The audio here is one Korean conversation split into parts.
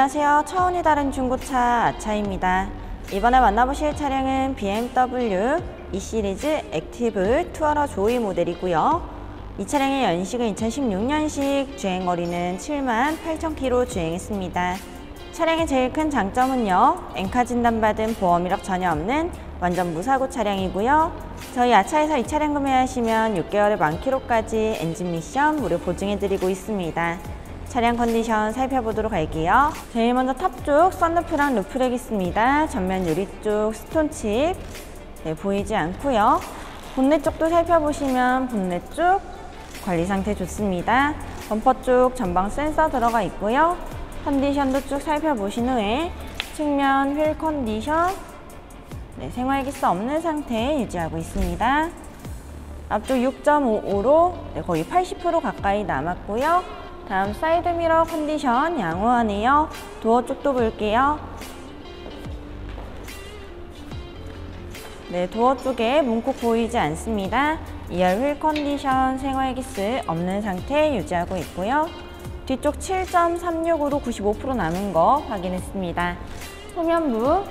안녕하세요. 차원이 다른 중고차 아차입니다. 이번에 만나보실 차량은 BMW E 시리즈 액티브 투어러 조이 모델이고요. 이 차량의 연식은 2016년식, 주행거리는 78,000km 주행했습니다. 차량의 제일 큰 장점은요, 엔카 진단받은 보험 이력 전혀 없는 완전 무사고 차량이고요. 저희 아차에서 이 차량 구매하시면 6개월의 만키로까지 엔진 미션 무료 보증해드리고 있습니다. 차량 컨디션 살펴보도록 할게요. 제일 먼저 탑 쪽 썬루프랑 루프렉 있습니다. 전면 유리 쪽 스톤칩 보이지 않고요. 본넷 쪽도 살펴보시면 본넷 쪽 관리 상태 좋습니다. 범퍼 쪽 전방 센서 들어가 있고요. 컨디션도 쭉 살펴보신 후에 측면 휠 컨디션 생활기스 없는 상태 유지하고 있습니다. 앞쪽 6.55로 거의 80% 가까이 남았고요. 다음 사이드미러 컨디션 양호하네요. 도어 쪽도 볼게요. 도어 쪽에 문콕 보이지 않습니다. 2열 휠 컨디션 생활기스 없는 상태 유지하고 있고요. 뒤쪽 7.36으로 95% 남은 거 확인했습니다. 후면부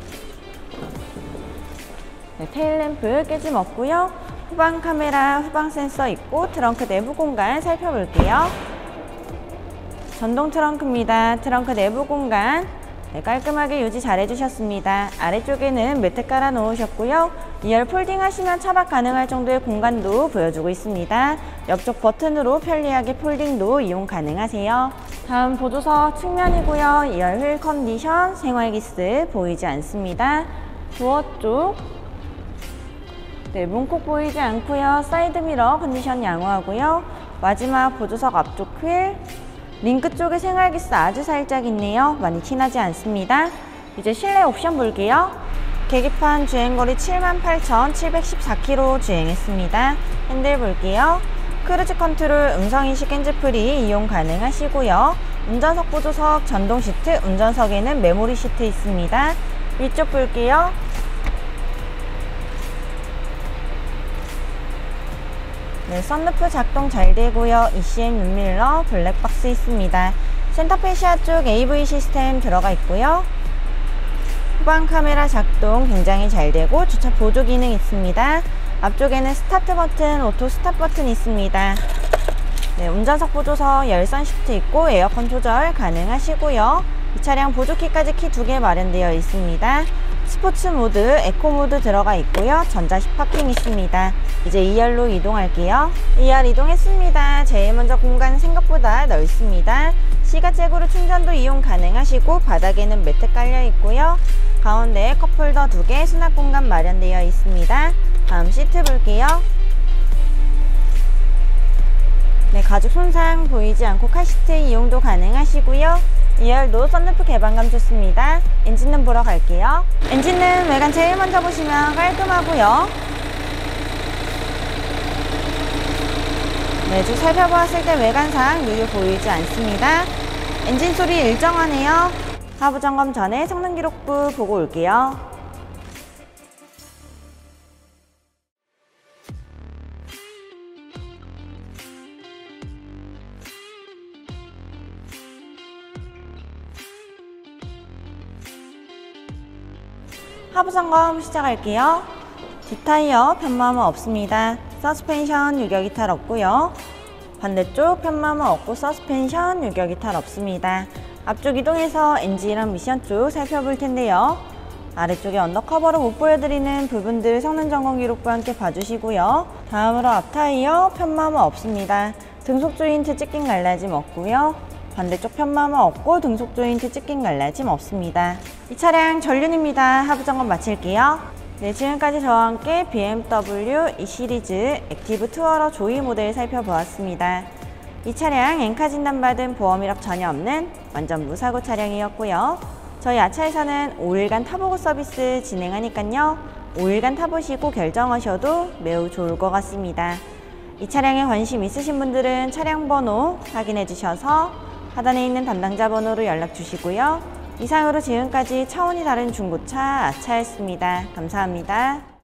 테일램프 깨짐 없고요. 후방 카메라, 후방 센서 있고 트렁크 내부 공간 살펴볼게요. 전동 트렁크입니다. 트렁크 내부 공간 깔끔하게 유지 잘 해주셨습니다. 아래쪽에는 매트 깔아 놓으셨고요. 2열 폴딩 하시면 차박 가능할 정도의 공간도 보여주고 있습니다. 옆쪽 버튼으로 편리하게 폴딩도 이용 가능하세요. 다음 보조석 측면이고요. 2열 휠 컨디션 생활기스 보이지 않습니다. 도어 쪽 문콕 보이지 않고요. 사이드미러 컨디션 양호하고요. 마지막 보조석 앞쪽 휠 링크 쪽에 생활기스 아주 살짝 있네요. 많이 티나지 않습니다. 이제 실내 옵션 볼게요. 계기판 주행거리 78,714km 주행했습니다. 핸들 볼게요. 크루즈 컨트롤 음성인식 핸즈프리 이용 가능하시고요. 운전석 보조석 전동 시트, 운전석에는 메모리 시트 있습니다. 위쪽 볼게요. 썬루프 작동 잘 되고요. ECM 룸밀러, 블랙박스 있습니다. 센터페시아 쪽 AV 시스템 들어가 있고요. 후방 카메라 작동 굉장히 잘 되고 주차 보조 기능 있습니다. 앞쪽에는 스타트 버튼, 오토 스탑 버튼 있습니다. 운전석 보조석 열선 시트 있고 에어컨 조절 가능하시고요. 이 차량 보조키까지 키 2개 마련되어 있습니다. 스포츠 모드, 에코 모드 들어가 있고요. 전자식 파킹 있습니다. 이제 2열로 이동할게요. 2열 이동했습니다. 제일 먼저 공간은 생각보다 넓습니다. 시가잭으로 충전도 이용 가능하시고 바닥에는 매트 깔려 있고요. 가운데에 컵홀더 2개 수납 공간 마련되어 있습니다. 다음 시트 볼게요. 가죽 손상 보이지 않고 카시트 이용도 가능하시고요. 2열도 썬루프 개방감 좋습니다. 엔진룸 보러 갈게요. 엔진룸 외관 제일 먼저 보시면 깔끔하고요. 쭉 살펴보았을 때 외관상 유유 보이지 않습니다. 엔진 소리 일정하네요. 하부 점검 전에 성능 기록부 보고 올게요. 하부 점검 시작할게요. 뒷타이어 편마모 없습니다. 서스펜션 유격 이탈 없고요. 반대쪽 편마모 없고 서스펜션 유격 이탈 없습니다. 앞쪽 이동해서 엔진이랑 미션 쪽 살펴볼 텐데요. 아래쪽에 언더커버로 못 보여드리는 부분들 성능 점검 기록부와 함께 봐주시고요. 다음으로 앞타이어 편마모 없습니다. 등속 조인트 찢긴 갈라짐 없고요. 반대쪽 편마모 없고 등속 조인트 찢긴 갈라짐 없습니다. 이 차량 전륜입니다. 하부 점검 마칠게요. 지금까지 저와 함께 BMW E 시리즈 액티브 투어러 조이 모델 살펴보았습니다. 이 차량 엔카 진단받은 보험 이력 전혀 없는 완전 무사고 차량이었고요. 저희 아차에서는 5일간 타보고 서비스 진행하니까요. 5일간 타보시고 결정하셔도 매우 좋을 것 같습니다. 이 차량에 관심 있으신 분들은 차량 번호 확인해 주셔서 하단에 있는 담당자 번호로 연락 주시고요. 이상으로 지금까지 차원이 다른 중고차 아차였습니다. 감사합니다.